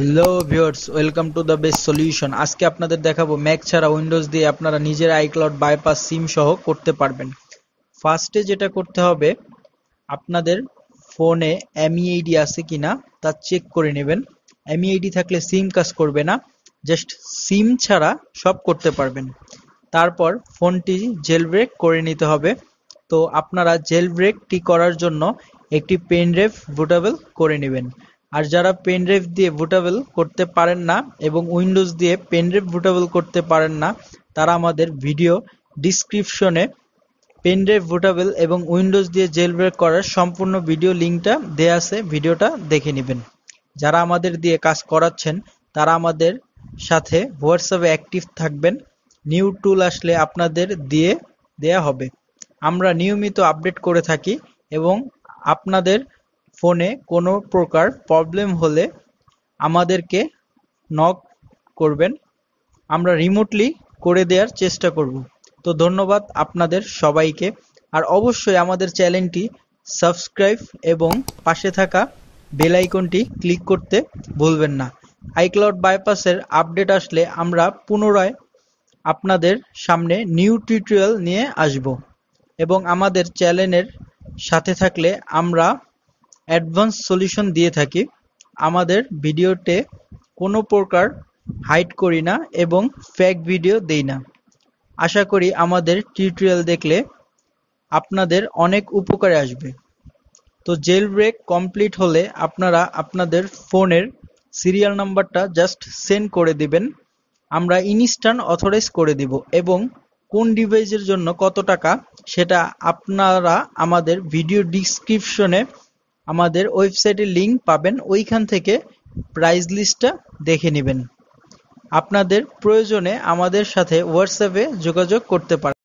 Hello viewers, welcome to the best solution. আজকে আপনাদের দেখাবো ম্যাক ছাড়া উইন্ডোজ দিয়ে আপনারা নিজের আইক্লাউড বাইপাস সিম সহ করতে পারবেন। ফার্স্টে যেটা করতে হবে, আপনাদের ফোনে এমইআইডি আছে কিনা তা চেক করে নেবেন। এমইআইডি থাকলে সিম কাজ করবে না, জাস্ট সিম ছাড়া সব করতে পারবেন। তারপর ফোনটি জেলব্রেক করে নিতে হবে। তো আপনারা জেলব্রেকটি করার জন্য একটি পেন ড্রাইভ বুটেবল করে নেবেন। আর যারা পেন ড্রাইভ দিয়ে বুটেবল করতে পারেন না এবং উইন্ডোজ দিয়ে পেন ড্রাইভ বুটেবল করতে পারেন না, তারা আমাদের ভিডিও ডিসক্রিপশনে পেন ড্রাইভ বুটেবল এবং উইন্ডোজ দিয়ে জেলব্রেক করার সম্পূর্ণ ভিডিও লিঙ্কটা দেয়া আছে, ভিডিওটা দেখে নেবেন। যারা আমাদের দিয়ে কাজ করাচ্ছেন তারা আমাদের সাথে হোয়াটসঅ্যাপে অ্যাক্টিভ থাকবেন। নিউ টুল আসলে আপনাদের দিয়ে দেয়া হবে। আমরা নিয়মিত আপডেট করে থাকি এবং আপনাদের ফোনে কোনো প্রকার প্রবলেম হলে আমাদেরকে নক করবেন, আমরা রিমোটলি করে দেওয়ার চেষ্টা করব। তো ধন্যবাদ আপনাদের সবাইকে। আর অবশ্যই আমাদের চ্যানেলটি সাবস্ক্রাইব এবং পাশে থাকা বেল আইকনটি ক্লিক করতে ভুলবেন না। আইক্লাউড বাইপাসের আপডেট আসলে আমরা পুনরায় আপনাদের সামনে নিউ টিউটোরিয়াল নিয়ে আসব এবং আমাদের চ্যানেলের সাথে থাকলে আমরা অ্যাডভান্স সলিউশন দিয়ে থাকি। আমাদের ভিডিওতে কোনো প্রকার হাইড করি না এবং ফেক ভিডিও দেই না। আশা করি আমাদের টিউটোরিয়াল দেখলে আপনাদের অনেক উপকারে আসবে। তো জেল ব্রেক কমপ্লিট হলে আপনারা আপনাদের ফোনের সিরিয়াল নাম্বারটা জাস্ট সেন্ড করে দিবেন, আমরা ইনস্ট্যান্ট অথরাইজ করে দিব এবং কোন ডিভাইসের জন্য কত টাকা সেটা আপনারা আমাদের ভিডিও ডিসক্রিপশনে আমাদের ওয়েবসাইটের লিঙ্ক পাবেন, ওইখান থেকে প্রাইস লিস্টটা দেখে নেবেন। আপনাদের প্রয়োজনে আমাদের সাথে হোয়াটসঅ্যাপে যোগাযোগ করতে পারেন।